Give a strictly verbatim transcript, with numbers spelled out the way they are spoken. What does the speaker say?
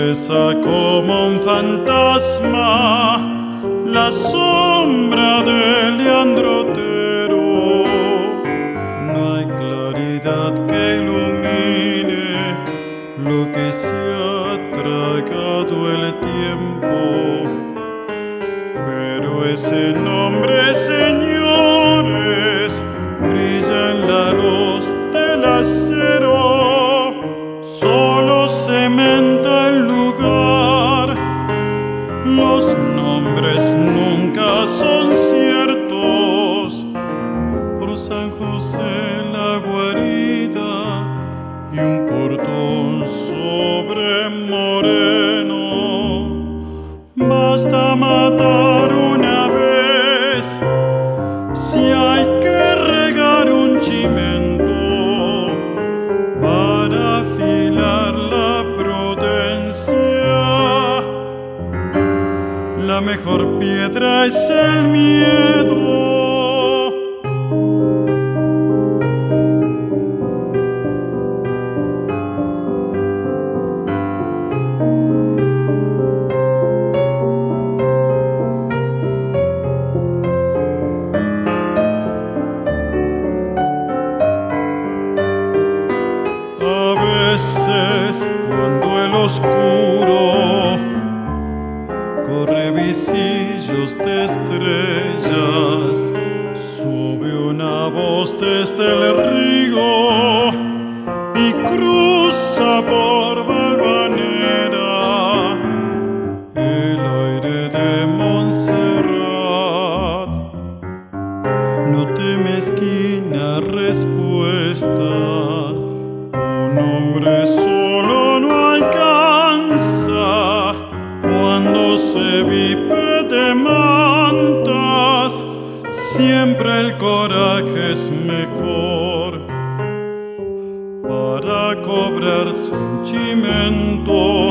pesa como un fantasma la sombra de Leandro Otero. No hay claridad que ilumine lo que se ha tragado el tiempo, pero ese nombre, señores, brilla en la luz del acero. Solo cementa el lugar, los nombres nunca son ciertos. Por San José la guarida y un portón sobre Moreno. Basta matar una vez si hay que regar un chimento para afilar la prudencia. La mejor piedra es el miedo. Cuando el oscuro corre visillos de estrellas, sube una voz desde el río y cruza por Valvanera el aire de Montserrat. No te mezquina respuestas, un hombre solo no alcanza cuando se vive de mantas. Siempre el coraje es mejor para cobrarse un chimento.